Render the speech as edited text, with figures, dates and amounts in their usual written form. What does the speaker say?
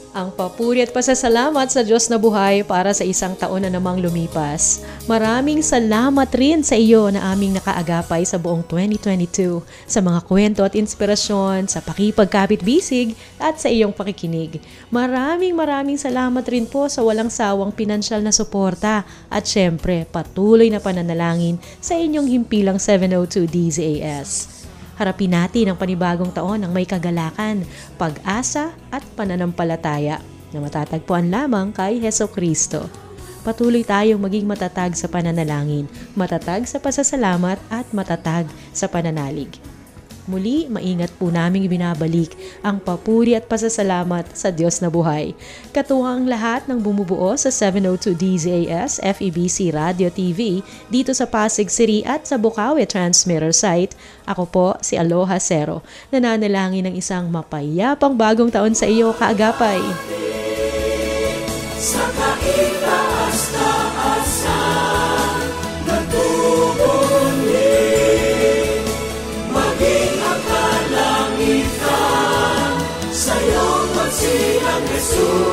Ang papuri at pasasalamat sa Diyos na buhay para sa isang taon na namang lumipas. Maraming salamat rin sa iyo na aming nakaagapay sa buong 2022 sa mga kwento at inspirasyon, sa pakipagkapit-bisig at sa iyong pakikinig. Maraming salamat rin po sa walang sawang pinansyal na suporta at syempre patuloy na pananalangin sa inyong himpilang 702 DZAS. Harapin natin ang panibagong taon ng may kagalakan, pag-asa at pananampalataya na matatagpuan lamang kay Hesukristo. Patuloy tayong maging matatag sa pananalangin, matatag sa pasasalamat at matatag sa pananalig. Muli, maingat po naming binabalik ang papuri at pasasalamat sa Diyos na buhay. Katuwang lahat ng bumubuo sa 702 DZAS FEBC Radio TV dito sa Pasig City at sa Bukawi Transmitter Site. Ako po si Aloha Cero, nananalangin ng isang mapayapang bagong taon sa iyo kaagapay. Sa kaitaas-taasan, nagtutuli, maging ang kalangitan, sa'yong magsilang Jesus.